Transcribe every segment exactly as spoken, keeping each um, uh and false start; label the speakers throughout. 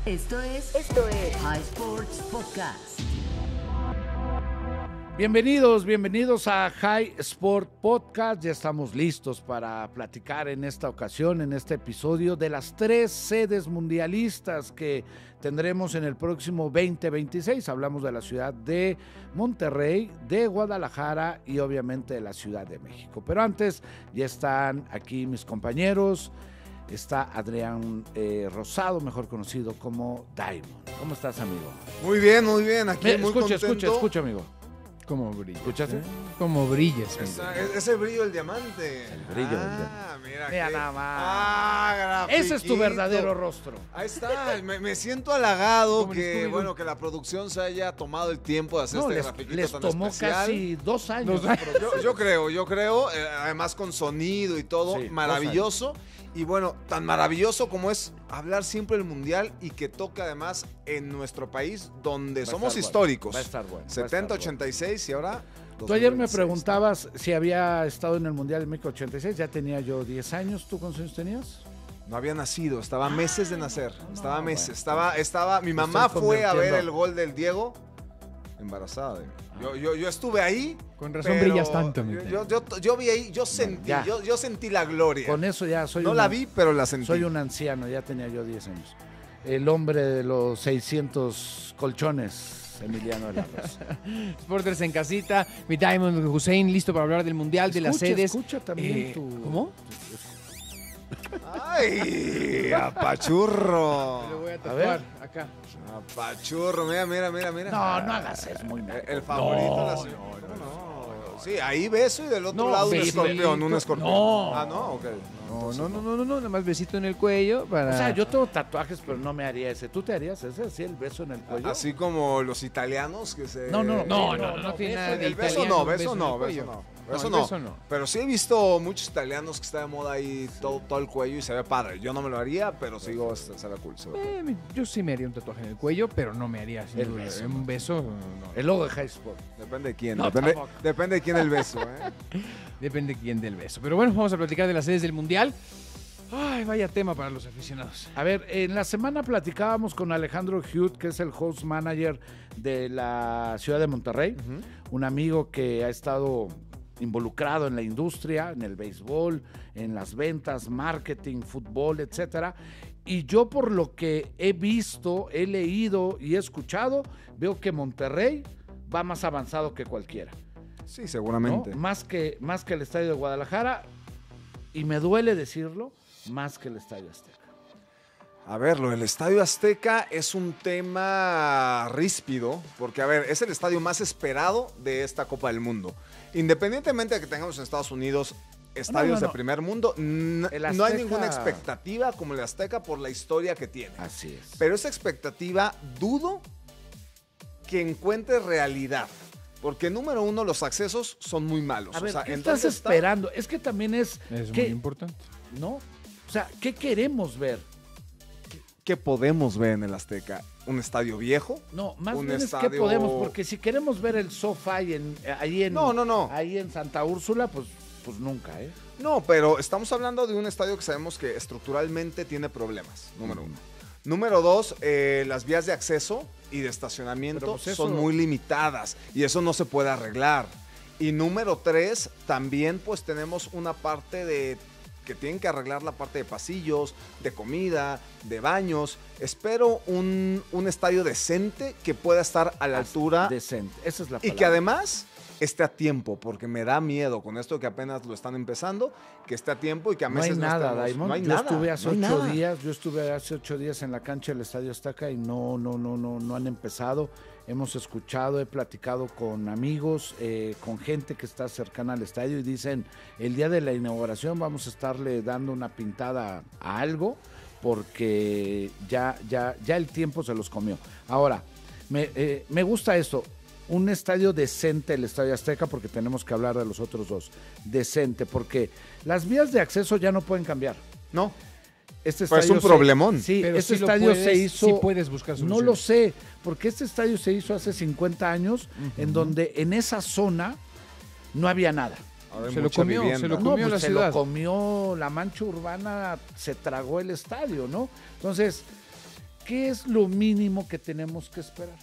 Speaker 1: Esto es, esto es High Sports Podcast.
Speaker 2: Bienvenidos, bienvenidos a High Sport Podcast. Ya estamos listos para platicar en esta ocasión, en este episodio, de las tres sedes mundialistas que tendremos en el próximo veinte veintiséis. Hablamos de la ciudad de Monterrey, de Guadalajara y obviamente de la Ciudad de México. Pero antes ya están aquí mis compañeros. Está Adrián eh, Rosado, mejor conocido como Diamond. ¿Cómo estás, amigo?
Speaker 3: Muy bien, muy bien. Aquí
Speaker 2: Me,
Speaker 3: muy
Speaker 2: escucha,
Speaker 3: contento.
Speaker 2: escucha, escucha, amigo.
Speaker 4: Como brillas.
Speaker 2: ¿Escuchaste?
Speaker 4: ¿eh? Como brillas.
Speaker 3: Esa, es, ese brillo del diamante.
Speaker 2: El brillo del diamante.
Speaker 3: Ah, mira.
Speaker 2: Mira
Speaker 3: qué-
Speaker 2: nada más.
Speaker 3: Ah,
Speaker 2: Ese es tu
Speaker 3: grafiquito.
Speaker 2: verdadero rostro.
Speaker 3: Ahí está. Me, me siento halagado
Speaker 4: Como en
Speaker 3: que,
Speaker 4: Scooby-Doo.
Speaker 3: bueno, que la producción se haya tomado el tiempo de hacer
Speaker 2: No,
Speaker 3: este
Speaker 2: les,
Speaker 3: grafiquito
Speaker 2: les
Speaker 3: tan
Speaker 2: tomó
Speaker 3: especial.
Speaker 2: casi dos años.
Speaker 4: Dos años.
Speaker 3: Yo, yo creo, yo creo, eh, además con sonido y todo,
Speaker 2: Sí, dos
Speaker 3: maravilloso. Y bueno, tan maravilloso como es hablar siempre del Mundial y que toca además en nuestro país donde
Speaker 2: Va a
Speaker 3: somos
Speaker 2: estar bueno,
Speaker 3: históricos.
Speaker 2: va a estar bueno, va a estar
Speaker 3: setenta,
Speaker 2: bueno.
Speaker 3: ochenta y seis y ahora
Speaker 2: Tú ayer me
Speaker 3: dos mil veintiséis.
Speaker 2: preguntabas si había estado en el Mundial de México ochenta y seis. Ya tenía yo diez años. ¿Tú cuántos años tenías?
Speaker 3: No había nacido, estaba meses de nacer. Estaba
Speaker 2: no,
Speaker 3: meses,
Speaker 2: bueno.
Speaker 3: estaba, estaba. Mi
Speaker 2: Me
Speaker 3: mamá
Speaker 2: estoy
Speaker 3: fue a ver
Speaker 2: convirtiendo.
Speaker 3: el gol del Diego embarazada de mí. Yo, yo, yo estuve ahí.
Speaker 4: Con razón
Speaker 3: pero
Speaker 4: brillas tanto, mi
Speaker 3: Yo,
Speaker 4: Diego.
Speaker 3: yo, yo, yo vi ahí, yo sentí,
Speaker 2: ya.
Speaker 3: yo, yo sentí la gloria.
Speaker 2: Con eso ya soy
Speaker 3: no
Speaker 2: una-
Speaker 3: la vi, pero la sentí.
Speaker 2: Soy un anciano, ya tenía yo diez años. El hombre de los seiscientos colchones, Emiliano de la Rosa.
Speaker 4: Sporters en casita, mi Diamond Hussein listo para hablar del Mundial, de las
Speaker 2: Escucha,
Speaker 4: sedes.
Speaker 2: Escucha también
Speaker 4: Eh,
Speaker 2: tu...
Speaker 4: ¿Cómo?
Speaker 3: ¡Ay! ¡Apachurro!
Speaker 4: Lo voy a
Speaker 2: A ver.
Speaker 4: tatuar acá.
Speaker 3: Apachurro, mira, mira, mira, mira.
Speaker 2: No, no hagas eso, muy mal.
Speaker 3: El, el favorito de la
Speaker 2: No,
Speaker 3: ciudad.
Speaker 2: no,
Speaker 3: no. Sí, ahí beso y del otro
Speaker 4: No,
Speaker 3: lado un
Speaker 4: besito.
Speaker 3: escorpión, un escorpión.
Speaker 4: No.
Speaker 3: Ah, no, ok.
Speaker 4: No, no, no, no, no, no, nada más besito en el cuello para...
Speaker 2: O sea, yo tengo tatuajes, pero no me haría ese. ¿Tú te harías ese? ¿Sí, el beso en el cuello?
Speaker 3: Así como los italianos que se...
Speaker 2: No, no,
Speaker 4: No,
Speaker 2: Sí,
Speaker 4: no, no, tiene nada de
Speaker 3: El beso
Speaker 4: italiano,
Speaker 3: no,
Speaker 4: un
Speaker 3: beso
Speaker 4: en
Speaker 3: no,
Speaker 4: el
Speaker 3: beso
Speaker 4: cuello.
Speaker 3: no.
Speaker 4: No,
Speaker 3: Beso
Speaker 4: el
Speaker 3: no.
Speaker 4: beso no.
Speaker 3: Pero sí he visto muchos italianos que está de moda ahí todo, todo el cuello y se ve padre. Yo no me lo haría, pero sigo, se se ve cool. Se ve cool.
Speaker 4: Eh, yo sí me haría un tatuaje en el cuello, pero no me haría sin
Speaker 2: El
Speaker 4: duda.
Speaker 2: beso,
Speaker 4: Un beso, no.
Speaker 2: El logo de High Sport.
Speaker 3: Depende de quién,
Speaker 2: No,
Speaker 3: depende,
Speaker 2: tampoco.
Speaker 3: depende de quién el beso, ¿eh?
Speaker 4: Depende quién del beso. Pero bueno, vamos a platicar de las sedes del Mundial. Ay, vaya tema para los aficionados.
Speaker 2: A ver, en la semana platicábamos con Alejandro Hughes, que es el host manager de la ciudad de Monterrey, un amigo que ha estado involucrado en la industria, en el béisbol, en las ventas, marketing, fútbol, etcétera. Y yo, por lo que he visto, he leído y he escuchado, veo que Monterrey va más avanzado que cualquiera,
Speaker 3: Sí,
Speaker 2: ¿no?
Speaker 3: seguramente.
Speaker 2: Más que, más que el estadio de Guadalajara, y me duele decirlo, más que el estadio Azteca.
Speaker 3: A ver, lo del Estadio Azteca es un tema ríspido, porque, a ver, es el estadio más esperado de esta Copa del Mundo. Independientemente de que tengamos en Estados Unidos estadios
Speaker 2: no, no.
Speaker 3: de primer mundo, n-
Speaker 2: El
Speaker 3: no hay
Speaker 2: Azteca-
Speaker 3: ninguna expectativa como el Azteca por la historia que tiene.
Speaker 2: Así es.
Speaker 3: Pero esa expectativa dudo que encuentre realidad. Porque número uno, los accesos son muy malos.
Speaker 2: A ver,
Speaker 3: o sea,
Speaker 2: ¿qué
Speaker 3: ¿en
Speaker 2: estás
Speaker 3: dónde está?
Speaker 2: esperando? Es que también es...
Speaker 4: Es
Speaker 2: ¿qué?
Speaker 4: muy importante.
Speaker 2: ¿No? O sea, ¿qué queremos ver?
Speaker 3: ¿Qué podemos ver en el Azteca? ¿Un estadio viejo?
Speaker 2: No, más
Speaker 3: Un
Speaker 2: bien es
Speaker 3: estadio-
Speaker 2: que podemos, porque si queremos ver el SoFi en, eh, ahí, en,
Speaker 3: No, no, no.
Speaker 2: ahí en Santa Úrsula, pues, pues nunca, ¿eh?
Speaker 3: No, pero estamos hablando de un estadio que sabemos que estructuralmente tiene problemas, número uno. Número dos, eh, las vías de acceso y de estacionamiento
Speaker 2: Pero, pues, eso-
Speaker 3: son muy limitadas y eso no se puede arreglar. Y número tres, también pues tenemos una parte de que tienen que arreglar la parte de pasillos, de comida, de baños. Espero un, un estadio decente que pueda estar a la altura
Speaker 2: Decente, esa es la
Speaker 3: y
Speaker 2: palabra.
Speaker 3: que además esté a tiempo, porque me da miedo con esto que apenas lo están empezando, que esté a tiempo y que a
Speaker 2: No hay
Speaker 3: meses no,
Speaker 2: nada,
Speaker 3: estemos-
Speaker 2: Daimon.
Speaker 3: no hay
Speaker 2: yo
Speaker 3: nada,
Speaker 2: estuve hace
Speaker 3: no hay
Speaker 2: ocho
Speaker 3: nada.
Speaker 2: días, yo estuve hace ocho días en la cancha del Estadio Azteca y no, no, no, no, no han empezado. Hemos escuchado, he platicado con amigos, eh, con gente que está cercana al estadio y dicen, el día de la inauguración vamos a estarle dando una pintada a algo porque ya, ya, ya el tiempo se los comió. Ahora, me, eh, me gusta esto. Un estadio decente, el Estadio Azteca, porque tenemos que hablar de los otros dos. Decente, porque las vías de acceso ya no pueden cambiar.
Speaker 3: No,
Speaker 2: Este
Speaker 3: Pues es
Speaker 2: estadio
Speaker 3: un
Speaker 2: se-
Speaker 3: problemón.
Speaker 2: Sí,
Speaker 4: Pero
Speaker 2: este
Speaker 4: sí lo
Speaker 2: estadio
Speaker 4: puedes-
Speaker 2: se hizo.
Speaker 4: sí puedes buscar
Speaker 2: No
Speaker 4: soluciones.
Speaker 2: lo sé, porque este estadio se hizo hace cincuenta años, en donde en esa zona no había nada.
Speaker 3: Ahora hay
Speaker 4: Se lo
Speaker 3: mucha
Speaker 4: comió,
Speaker 3: vivienda.
Speaker 4: se lo
Speaker 2: No,
Speaker 4: comió
Speaker 2: pues
Speaker 4: la
Speaker 2: se
Speaker 4: ciudad.
Speaker 2: lo comió la mancha urbana, se tragó el estadio, ¿no? Entonces, ¿qué es lo mínimo que tenemos que esperar?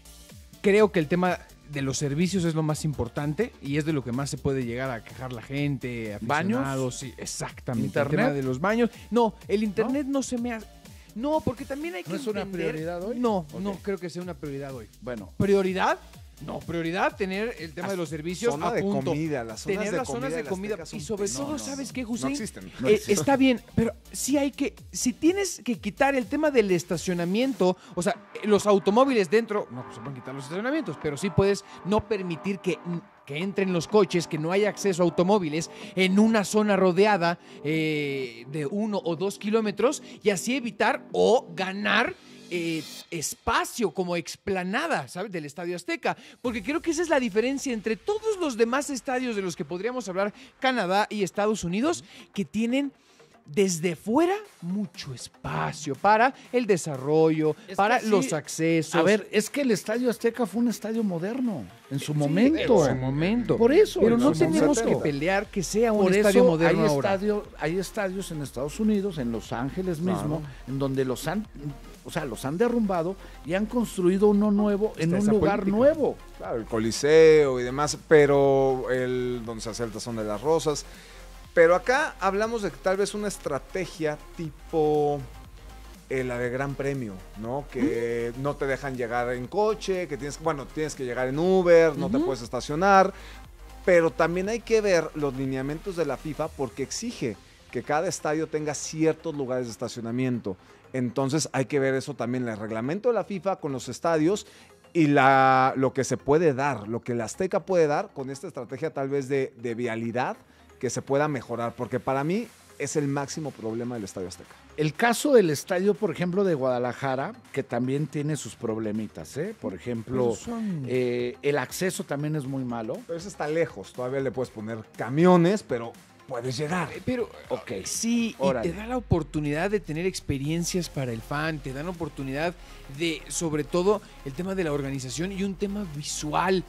Speaker 4: Creo que el tema de los servicios es lo más importante y es de lo que más se puede llegar a quejar la gente, aficionados.
Speaker 2: ¿Baños?
Speaker 4: Sí, exactamente.
Speaker 2: ¿Internet?
Speaker 4: El tema de los baños. No, el internet no, no se me hace... No, porque también hay que
Speaker 2: ¿No es una
Speaker 4: entender-
Speaker 2: prioridad hoy?
Speaker 4: No,
Speaker 2: Ok.
Speaker 4: no creo que sea una prioridad hoy.
Speaker 2: Bueno,
Speaker 4: ¿Prioridad? No, prioridad tener el tema de los servicios
Speaker 3: Zona
Speaker 4: a
Speaker 3: de
Speaker 4: punto.
Speaker 3: comida, las zonas
Speaker 4: tener
Speaker 3: de
Speaker 4: las zonas
Speaker 3: comida
Speaker 4: de
Speaker 3: de
Speaker 4: comida.
Speaker 3: Azteca son
Speaker 4: Y sobre
Speaker 3: pe-
Speaker 4: todo,
Speaker 3: no, no,
Speaker 4: ¿sabes
Speaker 3: no.
Speaker 4: qué,
Speaker 3: No
Speaker 4: Hussein?
Speaker 3: existen.
Speaker 2: No
Speaker 4: Eh,
Speaker 2: existen.
Speaker 4: está bien, pero sí hay que, si tienes que quitar el tema del estacionamiento, o sea, los automóviles dentro, no se pueden quitar los estacionamientos, pero sí puedes no permitir que, que entren los coches, que no haya acceso a automóviles en una zona rodeada eh, de uno o dos kilómetros y así evitar o ganar eh, espacio como explanada, ¿sabes? Del Estadio Azteca. Porque creo que esa es la diferencia entre todos los demás estadios de los que podríamos hablar, Canadá y Estados Unidos, que tienen desde fuera mucho espacio para el desarrollo,
Speaker 2: Es
Speaker 4: para
Speaker 2: que sí.
Speaker 4: los accesos.
Speaker 2: a ver, es que el Estadio Azteca fue un estadio moderno en su
Speaker 4: Sí,
Speaker 2: momento.
Speaker 4: en su momento.
Speaker 2: Por eso.
Speaker 4: Pero
Speaker 2: en
Speaker 4: no
Speaker 2: los
Speaker 4: tenemos que
Speaker 2: setenta.
Speaker 4: pelear que sea un
Speaker 2: Por
Speaker 4: estadio
Speaker 2: eso
Speaker 4: moderno
Speaker 2: hay,
Speaker 4: ahora.
Speaker 2: estadio, hay estadios en Estados Unidos, en Los Ángeles mismo, en donde los han, o sea, los han derrumbado y han construido uno nuevo en
Speaker 4: Está
Speaker 2: un
Speaker 4: esa
Speaker 2: lugar
Speaker 4: política.
Speaker 2: nuevo.
Speaker 3: Claro, el Coliseo y demás, pero el donde se hace el Tazón de las Rosas. Pero acá hablamos de que tal vez una estrategia tipo eh, la de Gran Premio, ¿no? Que no te dejan llegar en coche, que tienes, bueno, tienes que llegar en Uber, no te puedes estacionar. Pero también hay que ver los lineamientos de la FIFA porque exige que cada estadio tenga ciertos lugares de estacionamiento. Entonces hay que ver eso también, el reglamento de la FIFA con los estadios y la, lo que se puede dar, lo que la Azteca puede dar con esta estrategia tal vez de, de vialidad que se pueda mejorar, porque para mí es el máximo problema del Estadio Azteca.
Speaker 2: El caso del estadio, por ejemplo, de Guadalajara, que también tiene sus problemitas, ¿eh? Por ejemplo,
Speaker 4: Pero son-
Speaker 2: eh, el acceso también es muy malo.
Speaker 3: Pero eso está lejos, todavía le puedes poner camiones, pero puedes llegar.
Speaker 4: Eh, Pero
Speaker 2: Ok.
Speaker 4: sí,
Speaker 2: Órale.
Speaker 4: y te da la oportunidad de tener experiencias para el fan, te dan la oportunidad de, sobre todo, el tema de la organización y un tema visual.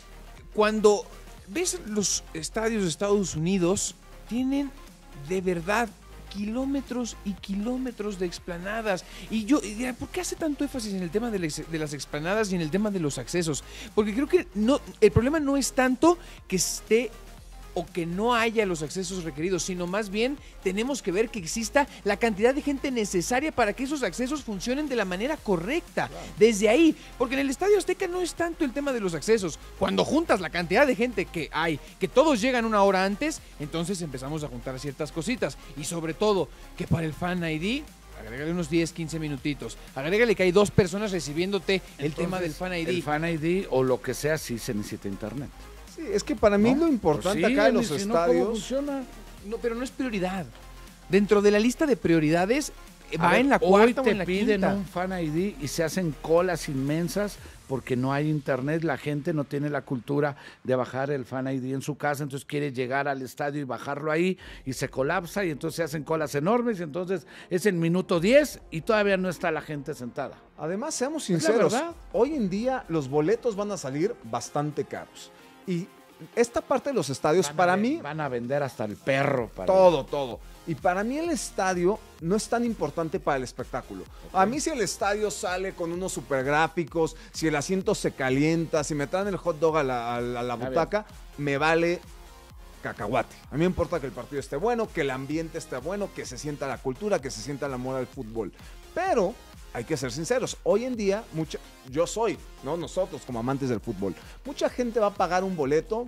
Speaker 4: Cuando ves los estadios de Estados Unidos, tienen de verdad kilómetros y kilómetros de explanadas. Y yo, y dirán, ¿por qué hace tanto énfasis en el tema de las, de las explanadas y en el tema de los accesos? Porque creo que no, el problema no es tanto que esté o que no haya los accesos requeridos, sino más bien tenemos que ver que exista la cantidad de gente necesaria para que esos accesos funcionen de la manera correcta. Desde ahí, porque en el Estadio Azteca no es tanto el tema de los accesos. Cuando juntas la cantidad de gente que hay, que todos llegan una hora antes, entonces empezamos a juntar ciertas cositas. Y sobre todo, que para el Fan I D... agrégale unos diez, quince minutitos. Agrégale que hay dos personas recibiéndote el
Speaker 2: Entonces,
Speaker 4: tema del Fan I D.
Speaker 2: El Fan I D o lo que sea, sí se necesita internet.
Speaker 3: Sí, es que para mí
Speaker 2: ¿No?
Speaker 3: lo importante
Speaker 2: Pues sí,
Speaker 3: acá de los
Speaker 2: si no, ¿cómo
Speaker 3: estadios...
Speaker 2: funciona?
Speaker 4: No, pero no es prioridad. Dentro de la lista de prioridades eh,
Speaker 2: A
Speaker 4: va
Speaker 2: ver,
Speaker 4: en la
Speaker 2: hoy
Speaker 4: cuarta o
Speaker 2: te
Speaker 4: en la
Speaker 2: piden
Speaker 4: quinta.
Speaker 2: un Fan I D y se hacen colas inmensas porque no hay internet, la gente no tiene la cultura de bajar el Fan I D en su casa, entonces quiere llegar al estadio y bajarlo ahí y se colapsa y entonces se hacen colas enormes y entonces es en minuto diez y todavía no está la gente sentada.
Speaker 3: Además, seamos
Speaker 2: la
Speaker 3: sinceros,
Speaker 2: verdad.
Speaker 3: hoy en día los boletos van a salir bastante caros. Y esta parte de los estadios,
Speaker 2: Van a
Speaker 3: para
Speaker 2: ve-
Speaker 3: mí,
Speaker 2: van a vender hasta el perro. Para
Speaker 3: todo, todo. Y para mí el estadio no es tan importante para el espectáculo. A mí si el estadio sale con unos super gráficos, si el asiento se calienta, si me traen el hot dog a la, a la- a la
Speaker 2: bien.
Speaker 3: butaca, me vale cacahuate. A mí me importa que el partido esté bueno, que el ambiente esté bueno, que se sienta la cultura, que se sienta el amor al fútbol. Pero hay que ser sinceros, hoy en día, mucha, yo soy, ¿no? Nosotros como amantes del fútbol, mucha gente va a pagar un boleto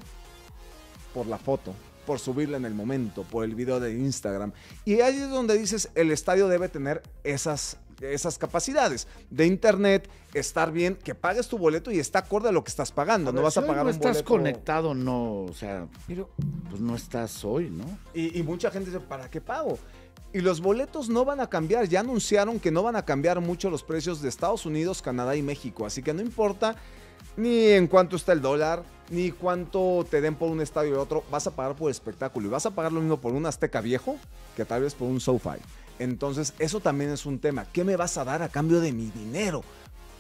Speaker 3: por la foto, por subirla en el momento, por el video de Instagram. Y ahí es donde dices, el estadio debe tener esas, esas capacidades de internet, estar bien, que pagues tu boleto y está acorde a lo que estás pagando.
Speaker 2: A
Speaker 3: No
Speaker 2: ver,
Speaker 3: vas
Speaker 2: si
Speaker 3: a
Speaker 2: hoy
Speaker 3: pagar
Speaker 2: no
Speaker 3: un
Speaker 2: estás
Speaker 3: boleto.
Speaker 2: conectado, no, o sea,
Speaker 4: Pero
Speaker 2: pues no estás hoy, ¿no?
Speaker 3: Y, y mucha gente dice, ¿para qué pago? Y los boletos no van a cambiar. Ya anunciaron que no van a cambiar mucho los precios de Estados Unidos, Canadá y México. Así que no importa ni en cuánto está el dólar, ni cuánto te den por un estadio y otro. Vas a pagar por espectáculo. Y vas a pagar lo mismo por un Azteca viejo que tal vez por un SoFi. Entonces, eso también es un tema. ¿Qué me vas a dar a cambio de mi dinero?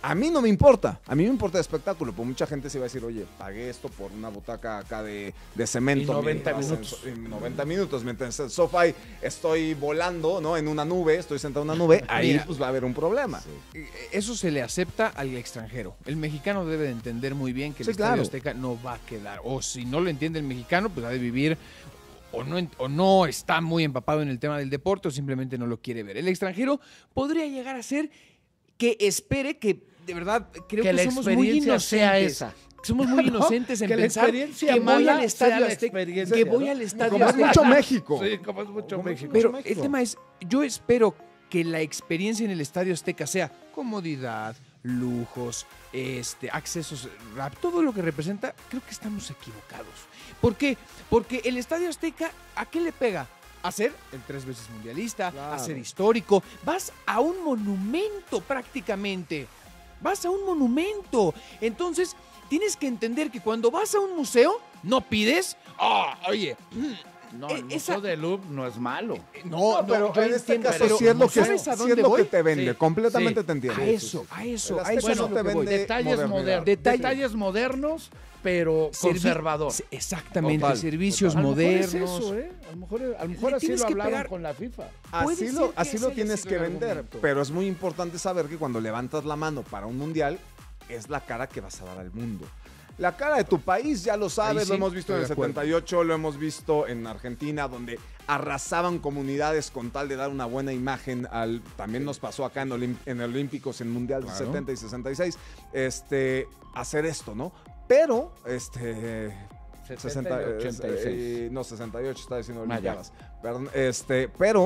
Speaker 3: A mí no me importa, a mí me importa el espectáculo, pues mucha gente se va a decir, oye, pagué esto por una butaca acá de, de cemento.
Speaker 2: Y noventa
Speaker 3: mientras
Speaker 2: minutos.
Speaker 3: En, en noventa minutos, mientras en el sofá estoy volando, ¿no? En una nube, estoy sentado en una nube, ahí
Speaker 4: Mira,
Speaker 3: pues va a haber un problema.
Speaker 4: Eh, Eso se le acepta al extranjero. El mexicano debe de entender muy bien que el
Speaker 3: Sí,
Speaker 4: Estadio
Speaker 3: claro.
Speaker 4: Azteca no va a quedar. O si no lo entiende el mexicano, pues ha de vivir o no, en- o no está muy empapado en el tema del deporte o simplemente no lo quiere ver. El extranjero podría llegar a ser que espere que, de verdad, creo
Speaker 2: Que
Speaker 4: que,
Speaker 2: la
Speaker 4: somos muy
Speaker 2: experiencia
Speaker 4: inocentes.
Speaker 2: sea esa.
Speaker 4: Somos muy inocentes en
Speaker 2: Que la
Speaker 4: pensar
Speaker 2: experiencia
Speaker 4: que voy
Speaker 2: mala
Speaker 4: al
Speaker 2: sea
Speaker 4: Estadio
Speaker 2: la
Speaker 4: Azteca.
Speaker 2: experiencia,
Speaker 4: Que voy
Speaker 2: ¿no?
Speaker 4: al Estadio
Speaker 3: Como es
Speaker 4: Azteca.
Speaker 3: mucho México.
Speaker 2: Sí, como es mucho
Speaker 3: Como es
Speaker 2: México.
Speaker 4: Pero
Speaker 3: México.
Speaker 4: el tema es, yo espero que la experiencia en el Estadio Azteca sea comodidad, lujos, este, accesos rap, todo lo que representa, creo que estamos equivocados. ¿Por qué? Porque el Estadio Azteca, ¿a qué le pega? A ser el tres veces mundialista,
Speaker 3: Claro.
Speaker 4: a ser histórico. Vas a un monumento prácticamente. Vas a un monumento. Entonces, tienes que entender que cuando vas a un museo, no pides, ah, oye,
Speaker 2: No,
Speaker 4: Eh,
Speaker 2: el
Speaker 4: esa-
Speaker 2: Museo de Louvre no es malo.
Speaker 4: no,
Speaker 3: No, pero
Speaker 4: yo
Speaker 3: en este
Speaker 4: entiendo,
Speaker 3: caso
Speaker 4: pero
Speaker 3: sí es lo que,
Speaker 4: ¿sabes a
Speaker 3: sí es
Speaker 4: dónde
Speaker 3: lo
Speaker 4: voy?
Speaker 3: que te vende,
Speaker 2: Sí,
Speaker 3: completamente
Speaker 2: sí.
Speaker 3: te entiendo.
Speaker 4: A
Speaker 3: Sí,
Speaker 4: eso,
Speaker 3: sí, sí.
Speaker 4: a eso,
Speaker 3: El
Speaker 4: a
Speaker 3: Azteca
Speaker 4: eso
Speaker 3: no
Speaker 4: es a lo
Speaker 3: te
Speaker 4: que voy.
Speaker 3: vende
Speaker 2: Detalles,
Speaker 3: modernidad.
Speaker 2: modernos,
Speaker 4: Detalle-
Speaker 2: detalles modernos, pero
Speaker 4: Servi-
Speaker 2: conservador.
Speaker 4: se- Exactamente,
Speaker 3: Total,
Speaker 4: servicios
Speaker 2: A lo mejor es
Speaker 4: modernos.
Speaker 2: eso, ¿eh? A lo mejor, a lo mejor
Speaker 4: Le
Speaker 2: así
Speaker 4: tienes
Speaker 2: lo
Speaker 4: que
Speaker 2: hablaron
Speaker 4: pegar.
Speaker 2: con la FIFA.
Speaker 4: Puede
Speaker 3: Así
Speaker 4: ser
Speaker 3: lo,
Speaker 4: que
Speaker 3: así
Speaker 4: ese
Speaker 3: lo
Speaker 4: haya
Speaker 3: tienes
Speaker 4: sido
Speaker 3: que
Speaker 4: el
Speaker 3: vender,
Speaker 4: argumento.
Speaker 3: pero es muy importante saber que cuando levantas la mano para un mundial, es la cara que vas a dar al mundo. La cara de tu país, ya lo sabes,
Speaker 4: Ahí sí,
Speaker 3: lo hemos visto en el
Speaker 4: estoy de acuerdo.
Speaker 3: setenta y ocho, lo hemos visto en Argentina, donde arrasaban comunidades con tal de dar una buena imagen al... También nos pasó acá en, Olim- en Olímpicos, en Mundial de
Speaker 4: Claro.
Speaker 3: setenta y sesenta y seis, este, hacer esto, ¿no? Pero, este...
Speaker 2: setenta y ochenta y seis.
Speaker 3: eh, no, sesenta y ocho, estaba diciendo
Speaker 2: Ah, ya.
Speaker 3: Olimpiadas. Perdón, este, pero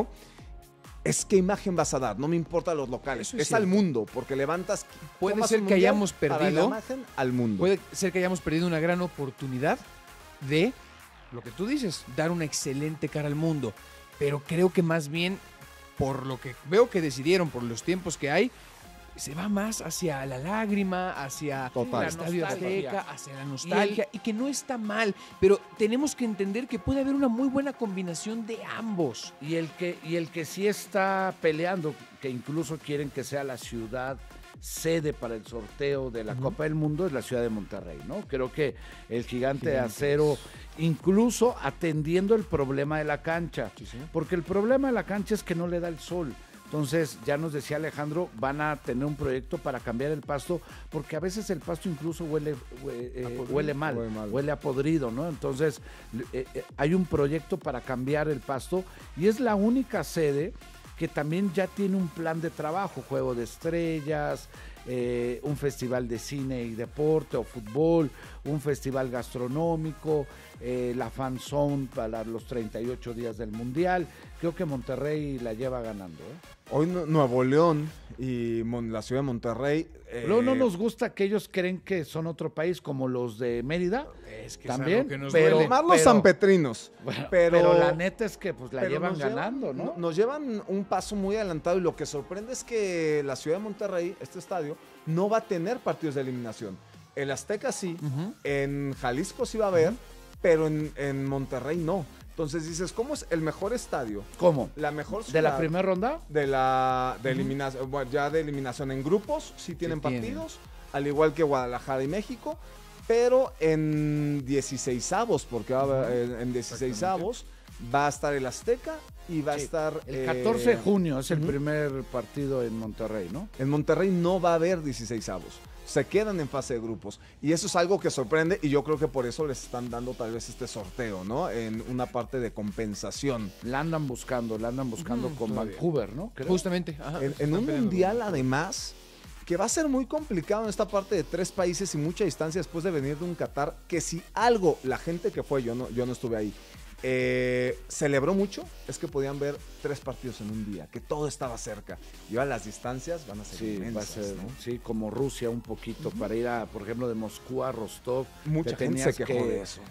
Speaker 3: es qué imagen vas a dar, no me importa los locales,
Speaker 4: Eso es
Speaker 3: es, al
Speaker 4: cierto.
Speaker 3: mundo, porque levantas.
Speaker 4: Puede
Speaker 3: tomas
Speaker 4: ser
Speaker 3: un
Speaker 4: que
Speaker 3: mundial
Speaker 4: hayamos
Speaker 3: para la
Speaker 4: perdido-
Speaker 3: imagen al mundo.
Speaker 4: Puede ser que hayamos perdido una gran oportunidad de, lo que tú dices, dar una excelente cara al mundo. Pero creo que más bien, por lo que veo que decidieron, por los tiempos que hay, se va más hacia la lágrima, hacia
Speaker 3: Total.
Speaker 4: el Estadio
Speaker 2: La nostalgia.
Speaker 4: Azteca, hacia la nostalgia, y, que no está mal. Pero tenemos que entender que puede haber una muy buena combinación de ambos.
Speaker 2: Y el que, y el que sí está peleando, que incluso quieren que sea la ciudad sede para el sorteo de la Copa del Mundo, es la ciudad de Monterrey, ¿no? Creo que el gigante de acero, incluso atendiendo el problema de la cancha, porque el problema de la cancha es que no le da el sol. Entonces, ya nos decía Alejandro, van a tener un proyecto para cambiar el pasto, porque a veces el pasto incluso huele, hue- eh,
Speaker 3: podrido,
Speaker 2: huele mal,
Speaker 3: huele mal.
Speaker 2: huele a podrido, ¿no? Entonces, eh, eh, hay un proyecto para cambiar el pasto y es la única sede que también ya tiene un plan de trabajo, juego de estrellas, eh, un festival de cine y deporte o fútbol, un festival gastronómico, eh, la fan zone para los treinta y ocho días del Mundial. Creo que Monterrey la lleva ganando, ¿eh?
Speaker 3: Hoy Nu- Nuevo León y Mon- la ciudad de Monterrey. eh,
Speaker 2: Luego no nos gusta que ellos creen que son otro país como los de Mérida.
Speaker 4: Es que
Speaker 2: También,
Speaker 4: es algo que nos
Speaker 2: pero-
Speaker 4: duele.
Speaker 3: Más los
Speaker 2: pero-
Speaker 3: sanpetrinos.
Speaker 2: Bueno,
Speaker 3: pero,
Speaker 2: pero, la neta es que pues la
Speaker 3: pero
Speaker 2: llevan
Speaker 3: nos
Speaker 2: ganando,
Speaker 3: llevan-
Speaker 2: ¿no?
Speaker 3: Nos llevan un paso muy adelantado y lo que sorprende es que la ciudad de Monterrey, este estadio, no va a tener partidos de eliminación. El Azteca sí,
Speaker 4: Ujú.
Speaker 3: en Jalisco sí va a haber, pero en, en Monterrey no. Entonces dices, ¿cómo es el mejor estadio?
Speaker 2: ¿Cómo?
Speaker 3: La mejor
Speaker 2: ¿De la
Speaker 3: ciudad
Speaker 2: primera ronda?
Speaker 3: de la de eliminación, bueno, ya de eliminación en grupos, sí tienen
Speaker 4: tienen.
Speaker 3: partidos, al igual que Guadalajara y México, pero en dieciseisavos, porque va a haber- en, en dieciseisavos va a estar el Azteca y va a
Speaker 2: Sí,
Speaker 3: estar
Speaker 2: El
Speaker 3: eh,
Speaker 2: catorce de junio es el
Speaker 3: ujú.
Speaker 2: primer partido en Monterrey, ¿no?
Speaker 3: En Monterrey no va a haber dieciseisavos. Se quedan en fase de grupos. Y eso es algo que sorprende y yo creo que por eso les están dando tal vez este sorteo, ¿no? En una parte de compensación.
Speaker 2: La andan buscando, la andan buscando con
Speaker 4: todavía.
Speaker 2: Vancouver, ¿no? Creo.
Speaker 4: Justamente. ajá,
Speaker 3: En, en
Speaker 4: están
Speaker 3: un
Speaker 4: peleando.
Speaker 3: mundial, además, que va a ser muy complicado en esta parte de tres países y mucha distancia después de venir de un Qatar, que si algo, la gente que fue, yo no, yo no estuve ahí, eh, celebró mucho, es que podían ver tres partidos en un día, que todo estaba cerca. Y ahora las distancias van a ser
Speaker 2: Sí, va a
Speaker 3: inmensas,
Speaker 2: ser,
Speaker 3: ¿no?
Speaker 2: sí, como Rusia un poquito, para ir a, por ejemplo, de Moscú a Rostov.
Speaker 3: Mucha
Speaker 2: te
Speaker 3: gente se
Speaker 2: tenías
Speaker 3: quejó
Speaker 2: que-
Speaker 3: de eso.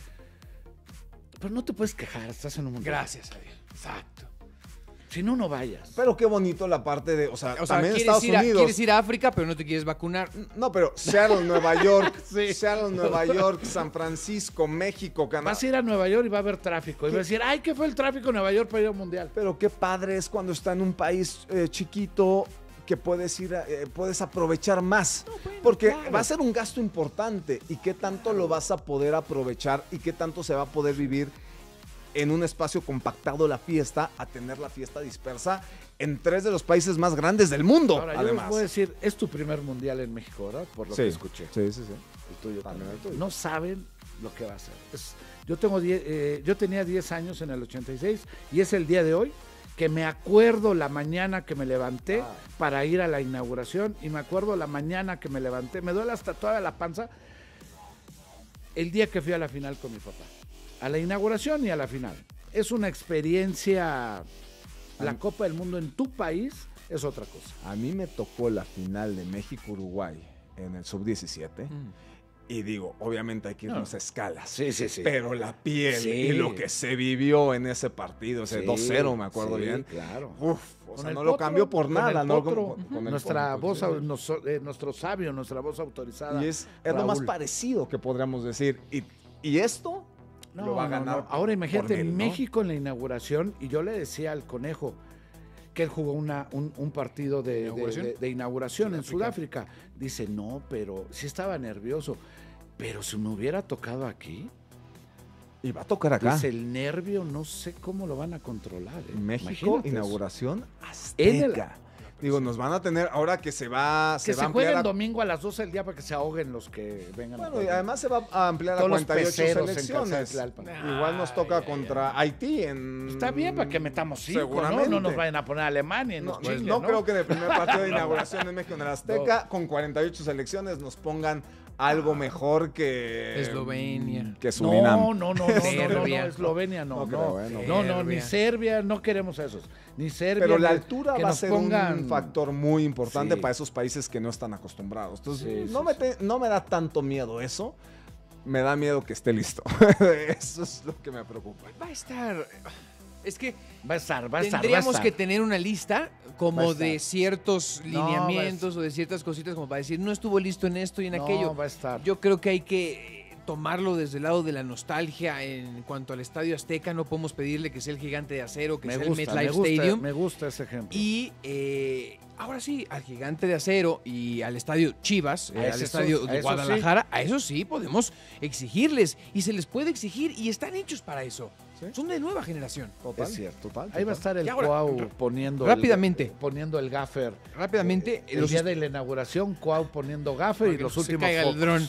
Speaker 2: Pero no te puedes quejar, estás en un mundial.
Speaker 4: Gracias a Dios. Exacto.
Speaker 2: Si no, no vayas.
Speaker 3: Pero qué bonito la parte de, o sea,
Speaker 4: O sea,
Speaker 3: también
Speaker 4: quieres
Speaker 3: Estados
Speaker 4: ir, a,
Speaker 3: Unidos.
Speaker 4: quieres ir a África, pero no te quieres vacunar.
Speaker 3: No, pero Seattle, Nueva York, Seattle, Nueva York, San Francisco, México, Canadá.
Speaker 2: Vas a ir a Nueva York y va a haber tráfico. Y vas a decir, ay, ¿qué fue el tráfico en Nueva York para ir al mundial?
Speaker 3: Pero qué padre es cuando está en un país eh, chiquito que puedes ir, a- eh, puedes aprovechar más.
Speaker 4: No, bueno,
Speaker 3: porque
Speaker 4: claro.
Speaker 3: va a ser un gasto importante. ¿Y qué tanto lo vas a poder aprovechar? ¿Y qué tanto se va a poder vivir en un espacio compactado la fiesta, a tener la fiesta dispersa en tres de los países más grandes del mundo?
Speaker 2: Ahora, yo
Speaker 3: además.
Speaker 2: les voy a decir, es tu primer mundial en México, ¿verdad? Por lo
Speaker 3: Sí,
Speaker 2: que escuché.
Speaker 3: sí, sí, sí.
Speaker 2: El tuyo
Speaker 3: También
Speaker 2: también.
Speaker 3: el tuyo.
Speaker 2: No saben lo que va a ser. Es- yo, tengo die- eh, yo tenía diez años en el ochenta y seis y es el día de hoy que me acuerdo la mañana que me levanté
Speaker 3: Ah.
Speaker 2: para ir a la inauguración y me acuerdo la mañana que me levanté, me duele hasta toda la panza, el día que fui a la final con mi papá. A la inauguración y a la final. Es una experiencia, la Copa del Mundo en tu país es otra cosa.
Speaker 3: A mí me tocó la final de México-Uruguay en el sub diecisiete.
Speaker 4: Mm.
Speaker 3: Y digo, obviamente hay que irnos
Speaker 2: No.
Speaker 3: a escalas.
Speaker 2: Sí, sí, sí.
Speaker 3: Pero la piel
Speaker 2: Sí.
Speaker 3: y lo que se vivió en ese partido, ese
Speaker 2: Sí,
Speaker 3: dos cero, me acuerdo
Speaker 2: sí,
Speaker 3: bien.
Speaker 2: claro.
Speaker 3: Uf, o
Speaker 2: Con
Speaker 3: sea,
Speaker 2: el
Speaker 3: no lo
Speaker 2: potro,
Speaker 3: cambió por
Speaker 2: con
Speaker 3: nada.
Speaker 2: el
Speaker 3: no
Speaker 2: potro,
Speaker 3: con- con el
Speaker 2: nuestra
Speaker 3: potro,
Speaker 2: voz,
Speaker 3: sí.
Speaker 2: au- nos- eh, nuestro sabio, nuestra voz autorizada.
Speaker 3: Y es, es lo más
Speaker 2: Raúl.
Speaker 3: parecido que podríamos decir. Y, y esto
Speaker 2: No,
Speaker 3: lo va a
Speaker 2: no,
Speaker 3: ganar.
Speaker 2: no. Ahora imagínate
Speaker 3: por mil,
Speaker 2: en
Speaker 3: ¿no?
Speaker 2: México en la inauguración, y yo le decía al Conejo que él jugó una, un, un partido de, de-
Speaker 4: ¿Inauguración?
Speaker 2: de- de inauguración en
Speaker 4: Sudáfrica.
Speaker 2: Sudáfrica. Dice, no, pero sí estaba nervioso. Pero si me hubiera tocado aquí,
Speaker 3: Y va a tocar acá.
Speaker 2: dice, el nervio no sé cómo lo van a controlar. ¿eh?
Speaker 3: México,
Speaker 2: Imagínate eso.
Speaker 3: inauguración
Speaker 2: En el-
Speaker 3: azteca. Digo, nos van a tener, ahora que se va,
Speaker 2: Que
Speaker 3: se va
Speaker 2: se
Speaker 3: a
Speaker 2: juegue
Speaker 3: ampliar
Speaker 2: el
Speaker 3: a-
Speaker 2: domingo a las doce del día para que se ahoguen los que vengan. a
Speaker 3: Bueno, y
Speaker 2: jugar.
Speaker 3: además se va a ampliar a
Speaker 2: Todos los
Speaker 3: cuarenta y ocho
Speaker 2: peceros en
Speaker 3: selecciones.
Speaker 2: Calzatlalpan.
Speaker 3: Igual nos toca contra Haití en...
Speaker 2: Está bien para que metamos cinco, ¿no?
Speaker 3: Seguramente.
Speaker 2: No nos vayan a poner a Alemania y
Speaker 3: No,
Speaker 2: nos chinguen,
Speaker 3: no
Speaker 2: ¿no?
Speaker 3: creo que en el primer partido de inauguración en México en el Azteca, con cuarenta y ocho selecciones, nos pongan algo mejor que...
Speaker 4: Eslovenia.
Speaker 3: Que Surinam.
Speaker 2: No, no, no, no, no, no, no,
Speaker 4: Serbia.
Speaker 2: Eslovenia
Speaker 3: No
Speaker 2: no, no,
Speaker 3: creo, eh,
Speaker 2: no,
Speaker 3: no.
Speaker 2: no, ni
Speaker 4: Serbia.
Speaker 2: Serbia, no queremos esos, ni Serbia.
Speaker 3: Pero la
Speaker 2: que-
Speaker 3: altura
Speaker 2: que
Speaker 3: va a
Speaker 2: nos
Speaker 3: ser
Speaker 2: pongan-
Speaker 3: un factor muy importante
Speaker 2: Sí.
Speaker 3: para esos países que no están acostumbrados. Entonces,
Speaker 2: Sí,
Speaker 3: no,
Speaker 2: sí,
Speaker 3: me
Speaker 2: sí.
Speaker 3: te- no me da tanto miedo eso. Me da miedo que esté listo. Eso es lo que me preocupa.
Speaker 4: Va a estar. Es que
Speaker 2: Va a estar, va a estar, va a
Speaker 4: tendríamos
Speaker 2: estar.
Speaker 4: que tener una lista
Speaker 2: Va a
Speaker 4: como
Speaker 2: estar.
Speaker 4: de ciertos
Speaker 2: No, va a
Speaker 4: lineamientos o de ciertas cositas como para decir, no estuvo listo en esto y en
Speaker 2: No,
Speaker 4: aquello.
Speaker 2: va a estar.
Speaker 4: Yo creo que hay que eh, tomarlo desde el lado de la nostalgia en cuanto al Estadio Azteca. No podemos pedirle que sea el Gigante de Acero, que
Speaker 2: me
Speaker 4: sea
Speaker 2: gusta,
Speaker 4: el
Speaker 2: me
Speaker 4: MetLife
Speaker 2: gusta,
Speaker 4: Stadium.
Speaker 2: me gusta ese ejemplo.
Speaker 4: Y eh, ahora sí, al Gigante de Acero y al Estadio Chivas,
Speaker 2: A
Speaker 4: eh, al
Speaker 2: ese
Speaker 4: Estadio
Speaker 2: sí, a
Speaker 4: de
Speaker 2: eso
Speaker 4: Guadalajara, a eso sí podemos exigirles. Y se les puede exigir y están hechos para eso.
Speaker 3: Sí.
Speaker 4: Son de nueva generación.
Speaker 3: Total.
Speaker 2: Es cierto.
Speaker 3: Total,
Speaker 2: Ahí va a
Speaker 3: total.
Speaker 2: estar el
Speaker 4: Y ahora,
Speaker 2: Cuau
Speaker 4: r-
Speaker 2: poniendo
Speaker 4: rápidamente.
Speaker 2: el, poniendo el gaffer.
Speaker 4: Rápidamente,
Speaker 2: El
Speaker 4: los
Speaker 2: día de la inauguración, Cuau poniendo gaffer y
Speaker 4: Para que
Speaker 2: los
Speaker 4: no se
Speaker 2: últimos
Speaker 4: caiga el
Speaker 2: focos.
Speaker 4: dron.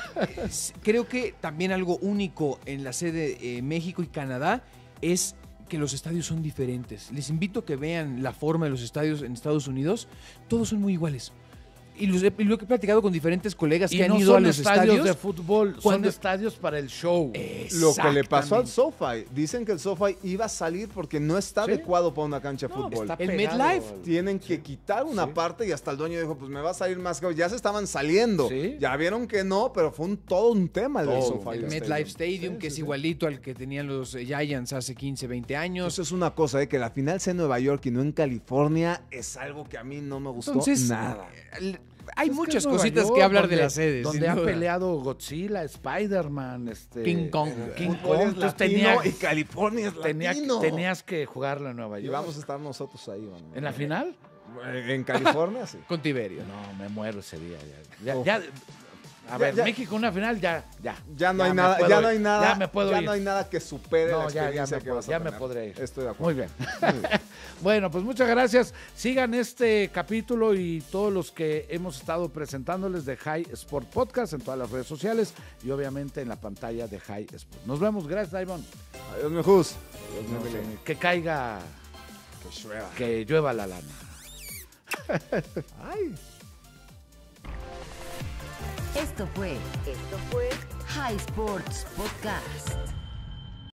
Speaker 4: S- Creo que también algo único en la sede eh, México y Canadá es que los estadios son diferentes. Les invito a que vean la forma de los estadios en Estados Unidos. Todos son muy iguales. Y, los he- y lo que he platicado con diferentes colegas
Speaker 2: Y
Speaker 4: que han
Speaker 2: no
Speaker 4: ido
Speaker 2: son
Speaker 4: a los
Speaker 2: estadios,
Speaker 4: estadios.
Speaker 2: de fútbol, son
Speaker 4: cuando-
Speaker 2: estadios para el show.
Speaker 3: Lo que le pasó al
Speaker 4: Exactamente.
Speaker 3: SoFi. Dicen que el SoFi iba a salir porque no está
Speaker 2: ¿Sí?
Speaker 3: adecuado para una cancha de
Speaker 2: No,
Speaker 3: fútbol.
Speaker 2: está
Speaker 4: El
Speaker 2: pegado
Speaker 4: MetLife
Speaker 2: al-
Speaker 3: Tienen que quitar una
Speaker 2: Sí.
Speaker 3: parte y hasta el dueño dijo, pues me va a salir más caro. Ya se estaban saliendo.
Speaker 2: Sí.
Speaker 3: Ya vieron que no, pero fue un, todo un tema el del
Speaker 2: Todo.
Speaker 3: SoFi
Speaker 4: El
Speaker 3: Stadium.
Speaker 4: MetLife Stadium,
Speaker 3: Sí,
Speaker 4: que
Speaker 3: sí,
Speaker 4: es
Speaker 3: sí.
Speaker 4: igualito al que tenían los eh, Giants hace quince, veinte años.
Speaker 3: Eso es una cosa, ¿eh? Que la final sea en Nueva York y no en California es algo que a mí no me gustó
Speaker 4: Entonces,
Speaker 3: nada.
Speaker 4: eh, hay
Speaker 2: Es que
Speaker 4: muchas
Speaker 2: es Nueva
Speaker 4: cositas
Speaker 2: York,
Speaker 4: que hablar
Speaker 2: donde-
Speaker 4: de las sedes.
Speaker 2: Donde
Speaker 4: sin
Speaker 2: ha
Speaker 4: duda.
Speaker 2: peleado Godzilla, Spider-Man, este,
Speaker 4: King Kong.
Speaker 2: eh, King
Speaker 3: Fútbol
Speaker 2: Kong.
Speaker 3: es
Speaker 2: Entonces
Speaker 3: latino
Speaker 2: tenía-
Speaker 3: y California es
Speaker 2: tenía-
Speaker 3: latino.
Speaker 2: tenías que jugarlo en Nueva York.
Speaker 3: Y vamos a estar nosotros ahí. mano.
Speaker 2: ¿En la final?
Speaker 3: Eh, En California, sí.
Speaker 4: Con Tiberio.
Speaker 2: No, me muero ese día. Ya, ya,
Speaker 3: Uf.
Speaker 2: ya-
Speaker 3: Ya,
Speaker 2: a ver,
Speaker 3: ya.
Speaker 2: México una final, ya, ya.
Speaker 3: Ya no hay
Speaker 2: me
Speaker 3: nada,
Speaker 2: puedo
Speaker 3: ya
Speaker 2: ir.
Speaker 3: no hay nada,
Speaker 2: Ya me puedo
Speaker 3: ya
Speaker 2: ir.
Speaker 3: no hay nada que supere
Speaker 2: No,
Speaker 3: la
Speaker 2: ya, ya
Speaker 3: experiencia
Speaker 2: me
Speaker 3: que
Speaker 2: puedo-
Speaker 3: vas a
Speaker 2: ya me
Speaker 3: tener.
Speaker 2: podré ir.
Speaker 3: Estoy de acuerdo.
Speaker 2: Muy bien. Bueno, pues muchas gracias. Sigan este capítulo y todos los que hemos estado presentándoles de High Sport Podcast en todas las redes sociales y obviamente en la pantalla de High Sport. Nos vemos. Gracias, Daimon.
Speaker 3: Adiós, mi Jus.
Speaker 2: No sé, que caiga,
Speaker 3: Que llueva.
Speaker 2: que llueva la lana.
Speaker 3: Ay.
Speaker 1: Esto fue, esto fue High Sports Podcast.